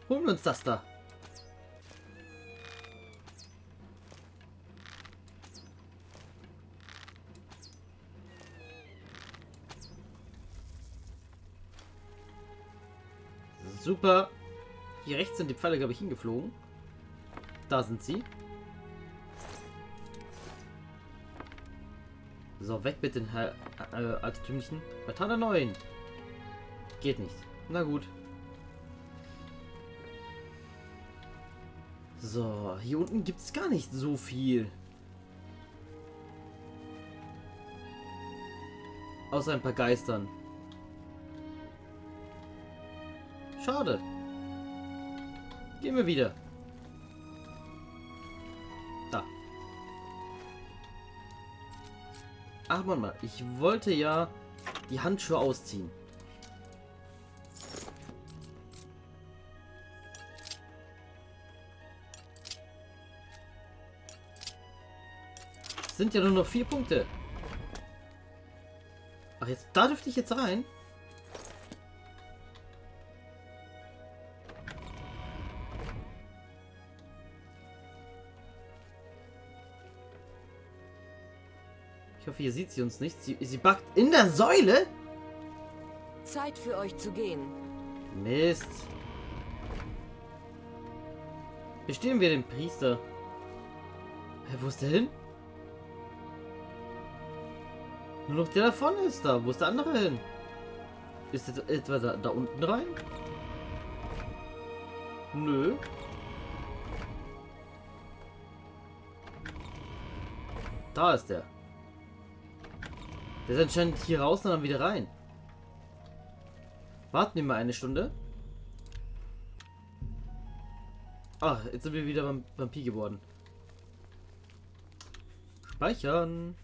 Holen wir uns das da. Super. Hier rechts sind die Pfeile, glaube ich, hingeflogen. Da sind sie. So, weg mit den altertümlichen. Batana 9. Geht nicht. Na gut. So, hier unten gibt es gar nicht so viel. Außer ein paar Geistern. Schade. Gehen wir wieder. Da. Ach Mann, mal. Ich wollte ja die Handschuhe ausziehen. Sind ja nur noch 4 Punkte. Ach, jetzt da dürfte ich jetzt rein. Ich hoffe, hier sieht sie uns nicht. Sie backt in der Säule? Zeit für euch zu gehen. Mist. Bestehen wir den Priester. Hä, wo ist der hin? Nur noch der da vorne ist da. Wo ist der andere hin? Ist der etwa da unten rein? Nö. Da ist der. Der ist anscheinend hier raus und dann wieder rein. Warten wir mal eine Stunde. Ach, jetzt sind wir wieder beim Vampir geworden. Speichern.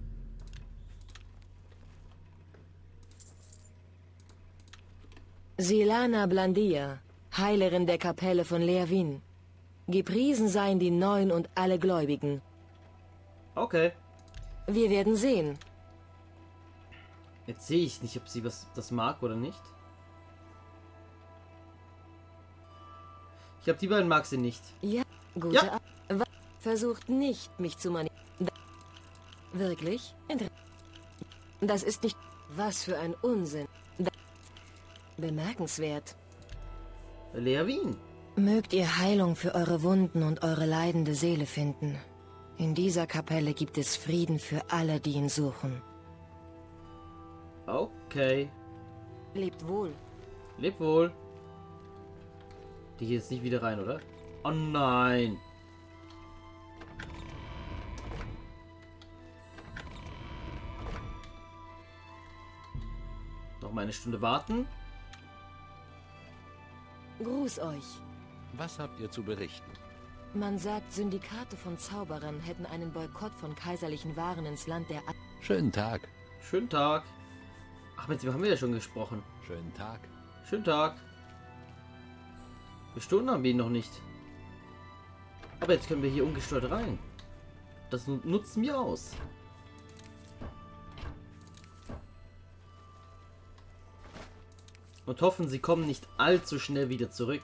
Silana Blandia, Heilerin der Kapelle von Leerwin. Gepriesen seien die Neuen und alle Gläubigen. Okay. Wir werden sehen. Jetzt sehe ich nicht, ob sie das mag oder nicht. Ich glaube, die beiden mag sie nicht. Ja, gute Ja. Versucht nicht, mich zu manipulieren. Wirklich? Das ist nicht... Was für ein Unsinn. Bemerkenswert. Leerwin. Mögt ihr Heilung für eure Wunden und eure leidende Seele finden. In dieser Kapelle gibt es Frieden für alle, die ihn suchen. Okay. Lebt wohl. Leb wohl. Die geht jetzt nicht wieder rein, oder? Oh nein. Noch mal eine Stunde warten. Gruß euch. Was habt ihr zu berichten? Man sagt, Syndikate von Zauberern hätten einen Boykott von kaiserlichen Waren ins Land der... Schönen Tag. Schönen Tag. Ach, mit dem haben wir ja schon gesprochen. Schönen Tag. Schönen Tag. Gestohlen haben wir ihn noch nicht. Aber jetzt können wir hier ungestört rein. Das nutzen wir aus. Und hoffen, sie kommen nicht allzu schnell wieder zurück.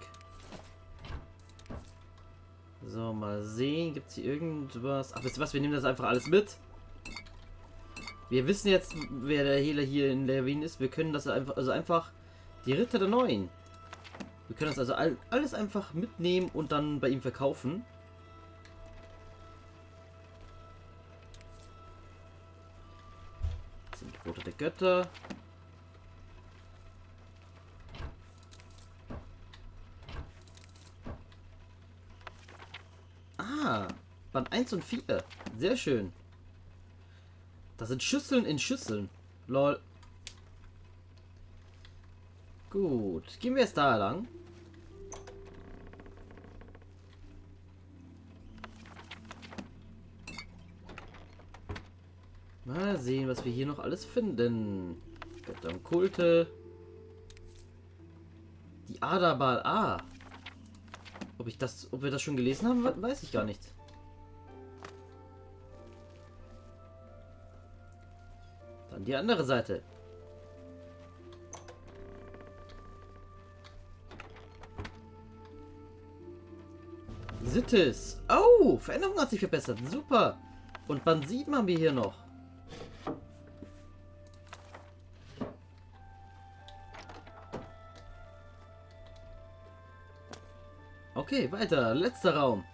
So, mal sehen. Gibt es hier irgendwas? Ach, wisst ihr was? Wir nehmen das einfach alles mit. Wir wissen jetzt, wer der Hehler hier in Leerwin ist. Wir können das einfach die Ritter der Neuen. Wir können das also alles einfach mitnehmen und dann bei ihm verkaufen. Das sind die Brote der Götter. Ah, Band 1 und 4. Sehr schön. Das sind Schüsseln in Schüsseln. Lol. Gut. Gehen wir jetzt da lang. Mal sehen, was wir hier noch alles finden. Götter und Kulte. Die Adabal A. Ob wir das schon gelesen haben, weiß ich gar nicht. Dann die andere Seite. Sittis. Oh, Veränderung hat sich verbessert. Super. Und Band 7 haben wir hier noch. Okay, weiter. Letzter Raum.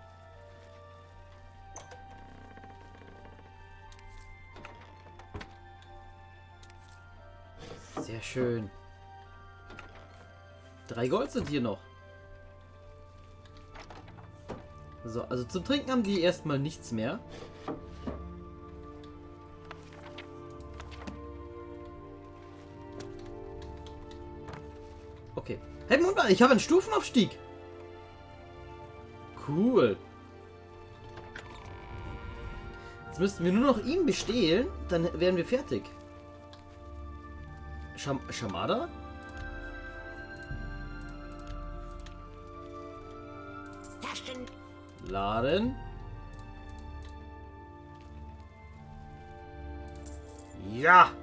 Sehr schön. 3 Gold sind hier noch. So, also zum Trinken haben die erstmal nichts mehr. Okay. Hey, Moment, ich habe einen Stufenaufstieg. Cool. Jetzt müssten wir nur noch ihn bestehlen, dann wären wir fertig. Schamada? Laden. Ja.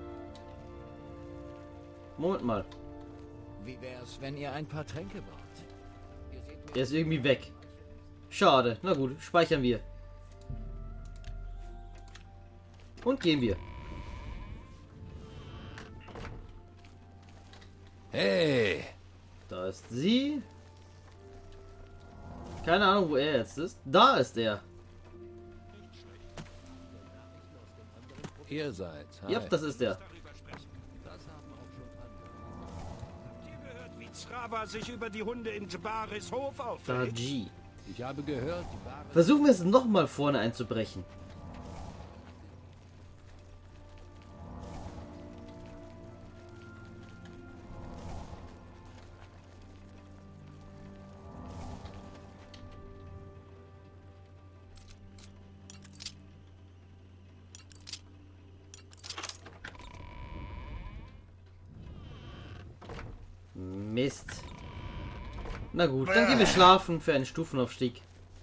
Moment mal. Wie wär's, wenn ihr ein paar Tränke braucht? Er ist irgendwie weg. Schade. Na gut, speichern wir. Und gehen wir. Hey! Da ist sie. Keine Ahnung, wo er jetzt ist. Da ist er. Ihr seid. Hi. Ja, das ist er. Wie Zrava sich über die Hunde in Jbaris Hof aufregt. Daji. Ich habe gehört, die Ware... Versuchen wir es nochmal vorne einzubrechen. Mist. Na gut, dann gehen wir schlafen für einen Stufenaufstieg.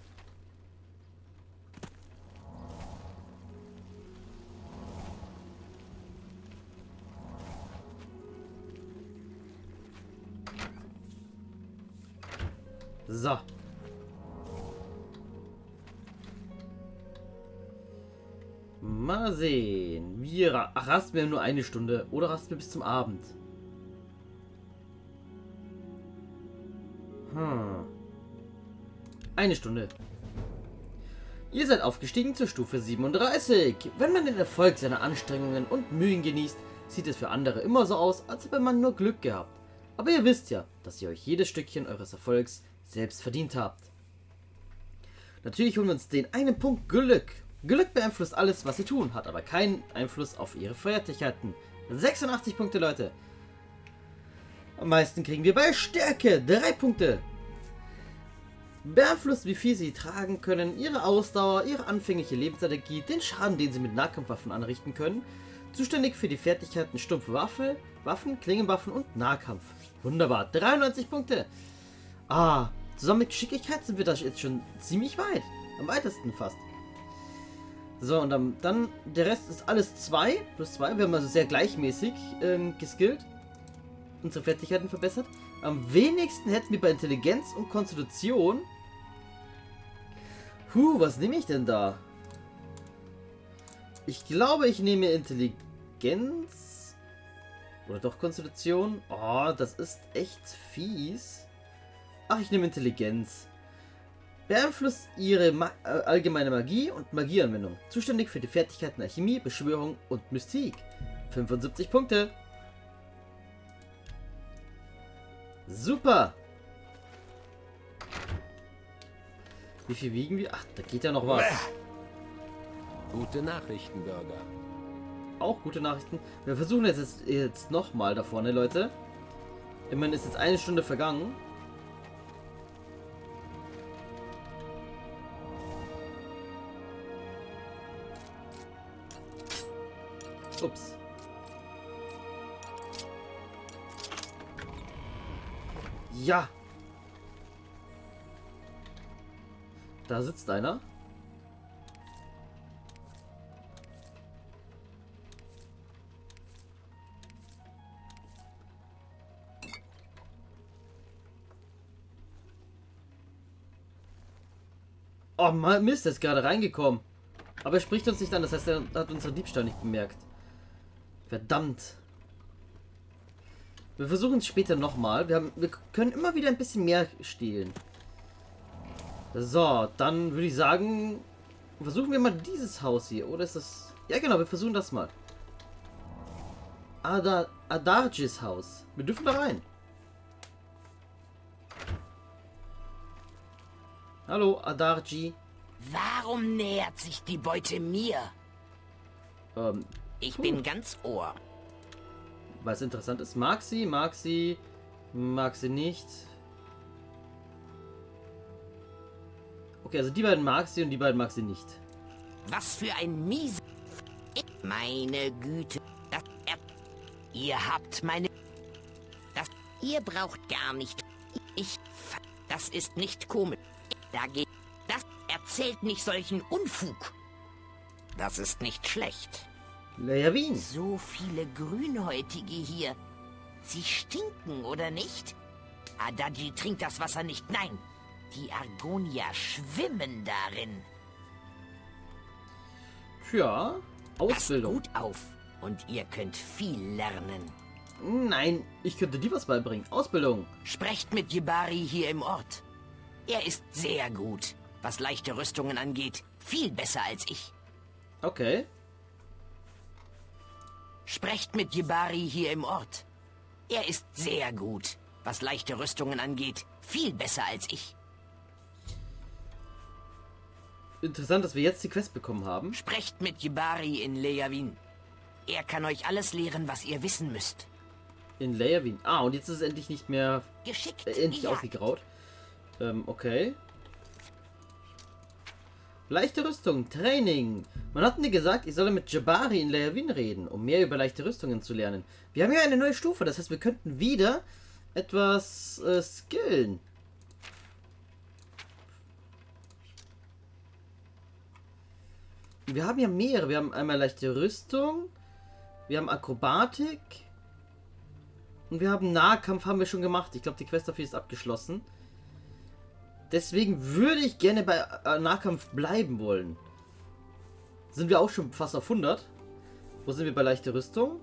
So. Mal sehen. Ach, rasten wir nur eine Stunde oder rasten wir bis zum Abend? Eine Stunde. Ihr seid aufgestiegen zur Stufe 37. Wenn man den Erfolg seiner Anstrengungen und Mühen genießt, sieht es für andere immer so aus, als hätte man nur Glück gehabt. Aber ihr wisst ja, dass ihr euch jedes Stückchen eures Erfolgs selbst verdient habt. Natürlich holen wir uns den einen Punkt Glück. Glück beeinflusst alles, was sie tun, hat aber keinen Einfluss auf ihre Fertigkeiten. 86 Punkte, Leute. Am meisten kriegen wir bei Stärke. 3 Punkte. Beeinflusst, wie viel sie tragen können, ihre Ausdauer, ihre anfängliche Lebensenergie, den Schaden, den sie mit Nahkampfwaffen anrichten können. Zuständig für die Fertigkeiten stumpfe Waffe, Waffen, Klingenwaffen und Nahkampf. Wunderbar. 93 Punkte. Ah, zusammen mit Geschicklichkeit sind wir da jetzt schon ziemlich weit. Am weitesten fast. So, und dann der Rest ist alles 2 plus 2. Wir haben also sehr gleichmäßig geskillt. Unsere Fertigkeiten verbessert. Am wenigsten hätten wir bei Intelligenz und Konstitution. Was nehme ich denn da? Ich glaube, ich nehme Intelligenz. Oder doch Konstitution. Oh, das ist echt fies. Ach, ich nehme Intelligenz. Beeinflusst ihre allgemeine Magie und Magieanwendung. Zuständig für die Fertigkeiten Alchemie, Beschwörung und Mystik. 75 Punkte. Super. Wie viel wiegen wir? Ach, da geht ja noch was. Gute Nachrichten, Bürger. Auch gute Nachrichten. Wir versuchen jetzt nochmal da vorne, Leute. Immerhin ist jetzt eine Stunde vergangen. Ups. Ja. Da sitzt einer. Oh Mann, Mist, er ist gerade reingekommen. Aber er spricht uns nicht an, das heißt, er hat unseren Diebstahl nicht bemerkt. Verdammt. Wir versuchen es später nochmal. Wir können immer wieder ein bisschen mehr stehlen. So, dann würde ich sagen, versuchen wir mal dieses Haus hier. Oder ist das... Ja genau, wir versuchen das mal. Adarjis Haus. Wir dürfen da rein. Hallo, Adarji. Warum nähert sich die Beute mir? Ich bin ganz Ohr. Was interessant ist, mag sie nicht. Okay, also die beiden mag sie und die beiden mag sie nicht. Was für ein mies... Meine Güte. Ihr habt meine... Ihr braucht gar nicht... Das ist nicht komisch. Das erzählt nicht solchen Unfug. Das ist nicht schlecht. Lejavin. So viele Grünhäutige hier. Sie stinken, oder nicht? Adaji trinkt das Wasser nicht. Nein, die Argonier schwimmen darin. Tja, Ausbildung. Passt gut auf und ihr könnt viel lernen. Nein, ich könnte dir was beibringen. Ausbildung. Sprecht mit Jibari hier im Ort. Er ist sehr gut, was leichte Rüstungen angeht. Viel besser als ich. Okay. Sprecht mit Jibari hier im Ort. Er ist sehr gut, was leichte Rüstungen angeht. Viel besser als ich. Interessant, dass wir jetzt die Quest bekommen haben. Sprecht mit Jibari in Lejavin. Er kann euch alles lehren, was ihr wissen müsst. In Lejavin. Ah, und jetzt ist es endlich nicht mehr... Geschickt. endlich Ja. ausgegraut. Okay. Leichte Rüstung, Training. Man hat mir gesagt, ich solle mit Jibari in Lejavin reden, um mehr über leichte Rüstungen zu lernen. Wir haben hier eine neue Stufe, das heißt, wir könnten wieder etwas skillen. Wir haben ja mehrere. Wir haben einmal leichte Rüstung, wir haben Akrobatik und wir haben Nahkampf, haben wir schon gemacht. Ich glaube, die Quest dafür ist abgeschlossen. Deswegen würde ich gerne bei Nahkampf bleiben wollen. Sind wir auch schon fast auf 100. Wo sind wir bei leichter Rüstung?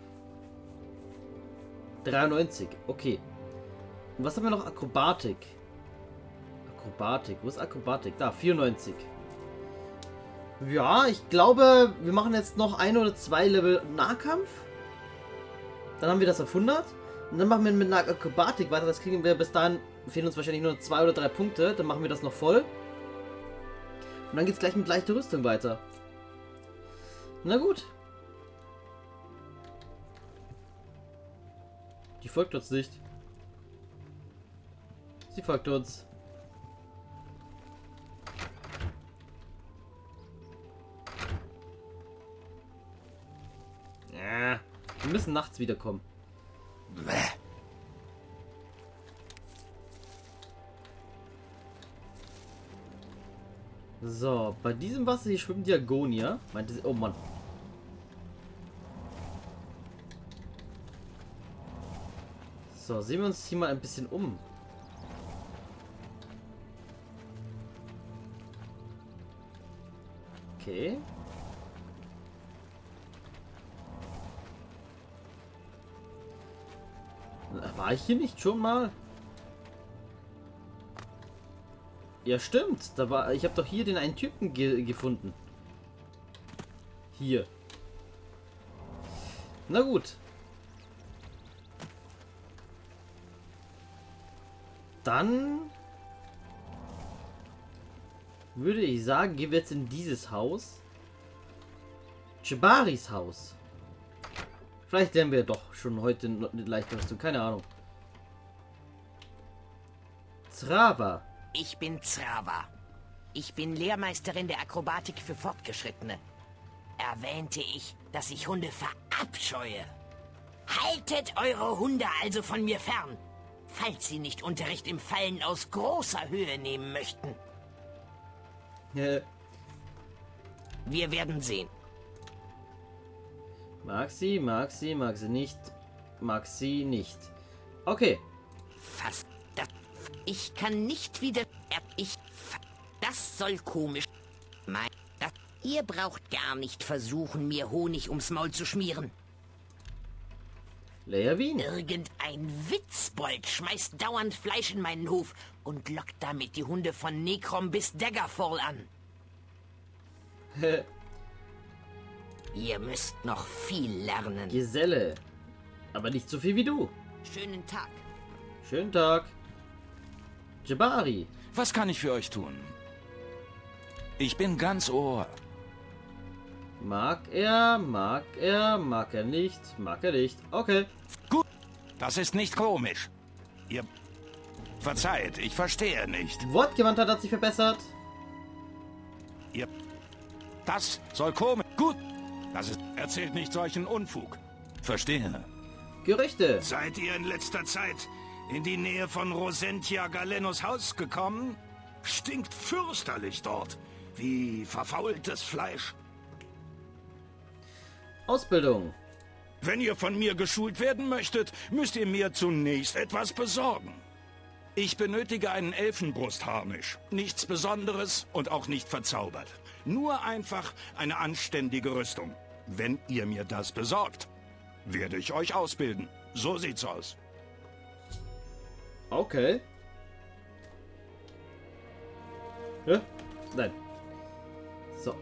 93, okay. Und was haben wir noch? Akrobatik. Akrobatik, wo ist Akrobatik? Da, 94. Ja, ich glaube, wir machen jetzt noch 1 oder 2 Level Nahkampf. Dann haben wir das auf 100. Und dann machen wir mit einer Akrobatik weiter. Das kriegen wir bis dahin. Fehlen uns wahrscheinlich nur 2 oder 3 Punkte. Dann machen wir das noch voll. Und dann geht es gleich mit leichter Rüstung weiter. Na gut. Die folgt uns nicht. Sie folgt uns. Ja, wir müssen nachts wiederkommen. So, bei diesem Wasser hier schwimmt die Argonier. Meinte sie. Oh Mann. So, sehen wir uns hier mal ein bisschen um. Okay. War ich hier nicht schon mal? Ja, stimmt. Da war, ich habe doch hier den einen Typen gefunden. Hier. Na gut. Dann würde ich sagen, gehen wir jetzt in dieses Haus. Jibaris Haus. Vielleicht lernen wir doch schon heute eine leichte Rüstung. Keine Ahnung. Zrava. Ich bin Zrava. Ich bin Lehrmeisterin der Akrobatik für Fortgeschrittene. Erwähnte ich, dass ich Hunde verabscheue. Haltet eure Hunde also von mir fern, falls sie nicht Unterricht im Fallen aus großer Höhe nehmen möchten. Wir werden sehen. Mag sie nicht. Mag sie nicht. Okay. Fast. Ich kann nicht wieder... Das soll komisch. Ihr braucht gar nicht versuchen, mir Honig ums Maul zu schmieren. Leia-Wien. Irgendein Witzbold schmeißt dauernd Fleisch in meinen Hof und lockt damit die Hunde von Necrom bis Daggerfall an. Ihr müsst noch viel lernen. Geselle. Aber nicht so viel wie du. Schönen Tag. Schönen Tag. Jabari. Was kann ich für euch tun? Ich bin ganz Ohr. Mag er nicht. Okay. Gut, das ist nicht komisch. Ihr... Verzeiht, ich verstehe nicht. Wortgewandtheit hat sich verbessert. Ihr... Das soll komisch... Gut, das ist... Erzählt nicht solchen Unfug. Verstehe. Gerüchte. Seid ihr in letzter Zeit in die Nähe von Rosentia Galennos Haus gekommen? Stinkt fürchterlich dort. Wie verfaultes Fleisch. Ausbildung. Wenn ihr von mir geschult werden möchtet, müsst ihr mir zunächst etwas besorgen. Ich benötige einen Elfenbrustharnisch. Nichts Besonderes und auch nicht verzaubert. Nur einfach eine anständige Rüstung. Wenn ihr mir das besorgt, werde ich euch ausbilden. So sieht's aus. Okay. Ja? Nein. So.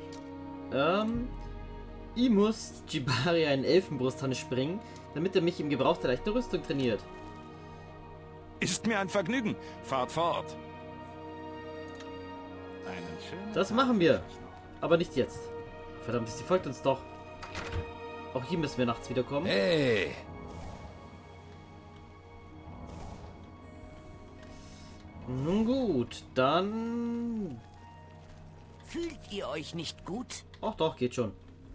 Ich muss Jabari einen Elfenbrustharnisch springen, damit er mich im Gebrauch der leichten Rüstung trainiert. Ist mir ein Vergnügen. Fahrt fort. Einen schönen Das Tag machen wir. euch noch. Aber nicht jetzt. Verdammt, sie folgt uns doch. Auch hier müssen wir nachts wiederkommen. Hey! Nun gut, dann... Fühlt ihr euch nicht gut? Ach doch, geht schon.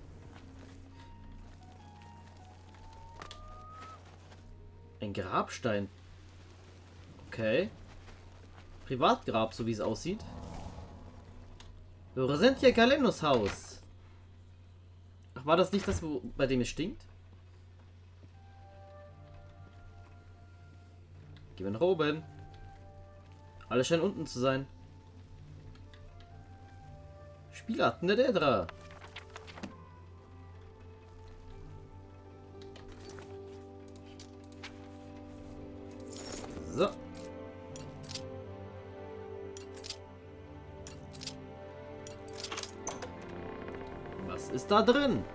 Ein Grabstein. Okay. Privatgrab, so wie es aussieht. Rosentia Galennos Haus. Ach, war das nicht das, bei dem es stinkt? Gehen wir nach oben. Alle scheinen unten zu sein. Spielarten der Daedra. So. Was ist da drin?